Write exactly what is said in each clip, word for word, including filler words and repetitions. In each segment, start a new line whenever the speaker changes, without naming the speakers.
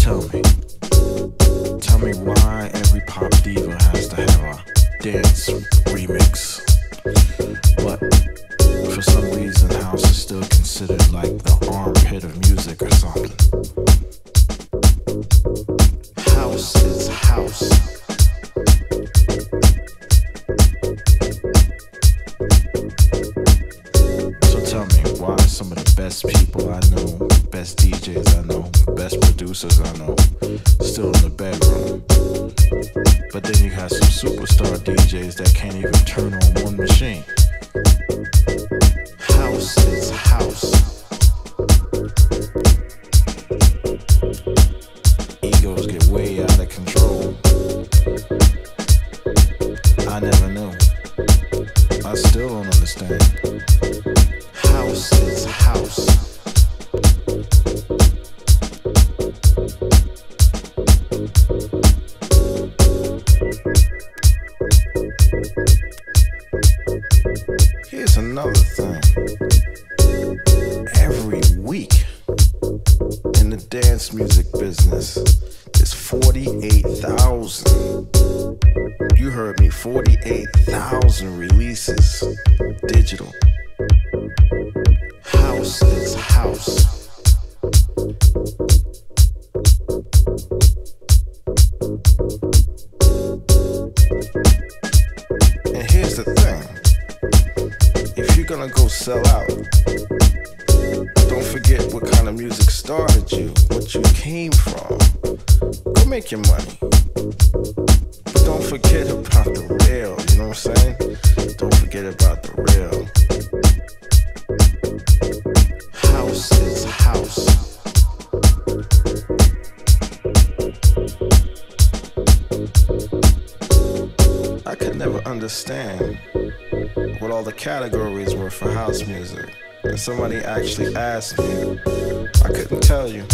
Tell me, tell me why every pop diva has to have a dance remix. But for some reason, house is still considered like the armpit of music or something. House is house. So tell me why some of the best people I know, best D Js I know, best producers I know, still in the bedroom. But then you have some superstar D Js that can't even turn on one machine. House is house. Egos get way out of control. I never knew. I still don't understand. House is house. Here's another thing. Every week in the dance music business, there's forty-eight thousand. You heard me, forty-eight thousand releases, digital. House is house. And here's the thing. If you're gonna go sell out, don't forget what kind of music started you, what you came from. Go make your money. But don't forget about the real, you know what I'm saying? Don't forget about the real. House is house. I could never understand what all the categories were for house music. And somebody actually asked me, I couldn't tell you.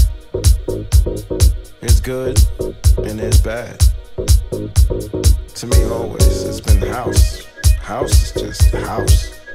It's good and it's bad. To me always, it's been house. House is just house.